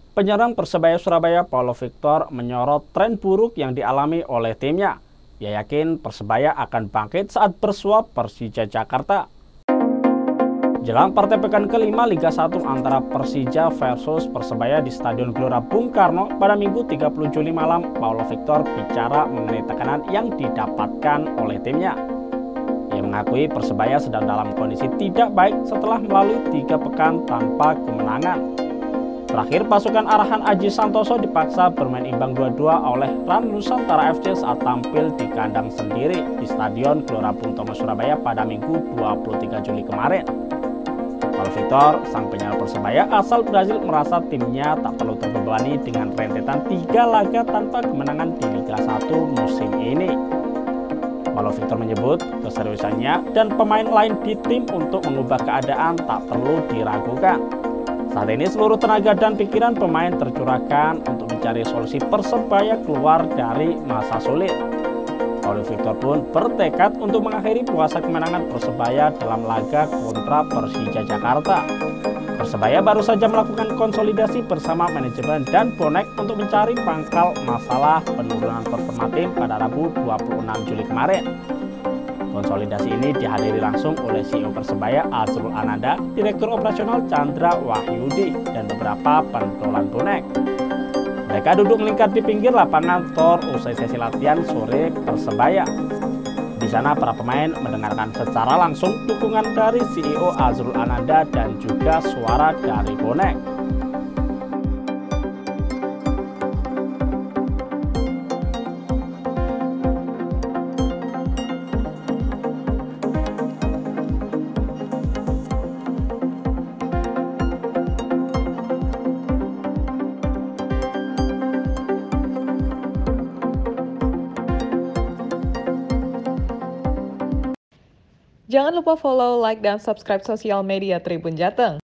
Penyerang Persebaya Surabaya Paulo Victor menyorot tren buruk yang dialami oleh timnya. Ia yakin Persebaya akan bangkit saat bersuap Persija Jakarta. Jelang partai pekan kelima Liga 1 antara Persija versus Persebaya di Stadion Gelora Bung Karno pada Minggu 30 Juli malam, Paulo Victor bicara mengenai tekanan yang didapatkan oleh timnya. Ia mengakui Persebaya sedang dalam kondisi tidak baik setelah melalui 3 pekan tanpa kemenangan. Terakhir, pasukan arahan Aji Santoso dipaksa bermain imbang 2-2 oleh Ran Nusantara FC saat tampil di kandang sendiri di Stadion Gelora Bung Tomo Surabaya pada Minggu 23 Juli kemarin. Paulo Victor, sang penyerang Persebaya asal Brasil, merasa timnya tak perlu terbebani dengan rentetan 3 laga tanpa kemenangan di Liga 1 musim ini. Paulo Victor menyebut keseriusannya dan pemain lain di tim untuk mengubah keadaan tak perlu diragukan. Saat ini seluruh tenaga dan pikiran pemain tercurahkan untuk mencari solusi Persebaya keluar dari masa sulit. Paulo Victor pun bertekad untuk mengakhiri puasa kemenangan Persebaya dalam laga kontra Persija Jakarta. Persebaya baru saja melakukan konsolidasi bersama manajemen dan bonek untuk mencari pangkal masalah penurunan performa tim pada Rabu 26 Juli kemarin. Konsolidasi ini dihadiri langsung oleh CEO Persebaya Azrul Ananda, Direktur Operasional Chandra Wahyudi, dan beberapa pentolan bonek. Mereka duduk melingkar di pinggir lapangan Tor usai sesi latihan sore Persebaya. Di sana para pemain mendengarkan secara langsung dukungan dari CEO Azrul Ananda dan juga suara dari bonek. Jangan lupa follow, like, dan subscribe sosial media Tribun Jateng.